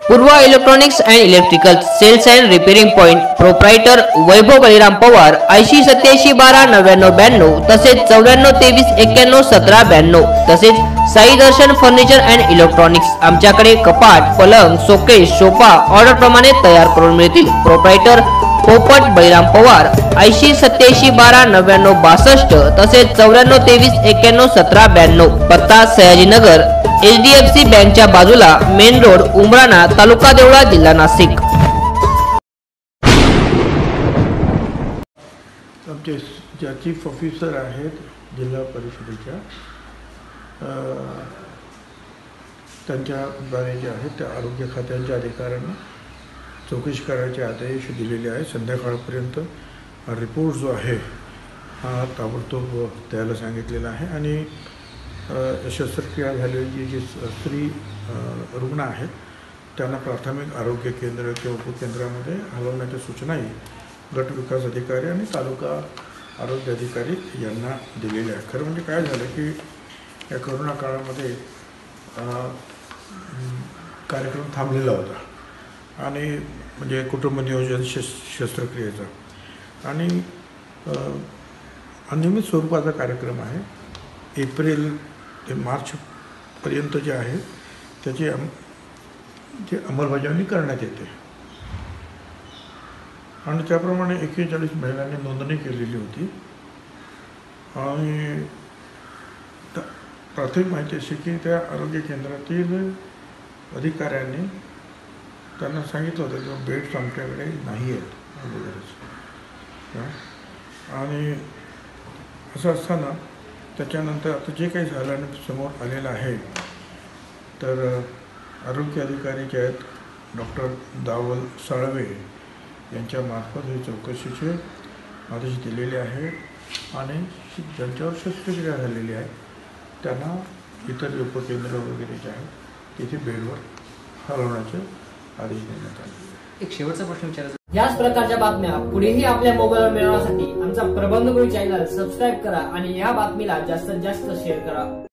पूर्व electronics and electrical sales and repairing point proprietor Vaibhav Baliram Pawar 8087129992 तसेच 9423911792 तसेच Sai Darshan furniture and electronics आमच्याकडे कपाट पलंग शोकेस सोफा ऑर्डर प्रमाणे तयार करून मिळतील। प्रोप्रायटर पोपट बळीराम पवार 8087129962 तसेच 9423911792 पत्ता सयाजीनगर HDFC बँकच्या बाजूला मेन रोड उमराणा तालुका देवळा जिल्हा नाशिक। आमचे ज्या चीफ ऑफिसर आहेत जिल्हा परिषदेच्या त्यांच्याद्वारे जे आहेत त्या आरोग्य खात्याच्या अधिकाऱ्यांना चौकशी करायचे आदेश दिलेले आहेत। संध्याकाळपर्यंत रिपोर्ट जो आहे हा ताबडतोब द्यायला सांगितलेला आहे आणि शस्त्रक्रिया झालेली जी स्त्री रुग्ण आहेत त्यांना प्राथमिक आरोग्य केंद्र किंवा उपकेंद्रामध्ये हलवण्याच्या सूचनाही गट विकास अधिकारी आणि तालुका आरोग्य अधिकारी यांना दिलेल्या आहेत। खरं म्हणजे काय झालं की या कोरोना काळामध्ये कार्यक्रम थांबलेला होता आणि म्हणजे कुटुंब नियोजन शस्त्रक्रियेचा आणि अनियमित स्वरूपाचा कार्यक्रम आहे। एप्रिल ते मार्चपर्यंत जे आहे त्याची अंमलबजावणी करण्यात येते आणि त्याप्रमाणे 41 महिलांनी नोंदणी केलेली होती आणि प्राथमिक माहिती अशी की त्या आरोग्य केंद्रातील अधिकाऱ्यांनी त्यांना सांगितलं होतं की बेड्स आमच्याकडे नाही आहेत अगोदरच आणि असं असताना त्याच्यानंतर आता जे काही झालं आणि समोर आलेलं आहे तर आरोग्य अधिकारी जे आहेत डॉक्टर दावल साळवे यांच्यामार्फत हे चौकशीचे आदेश दिलेले आहे आणि ज्यांच्यावर शस्त्रक्रिया झालेली आहे त्यांना इतर उपकेंद्र वगैरे जे आहेत तिथे बेडवर हलवण्याचे आदेश देण्यात आले। एक शेवटचा प्रश्न विचारायचा, याच प्रकारच्या बातम्या पुढेही आपल्या मोबाईलवर मिळवण्यासाठी आमचा प्रबंधगुरू चॅनल सबस्क्राईब करा आणि या बातमीला जास्तीत जास्त शेअर करा।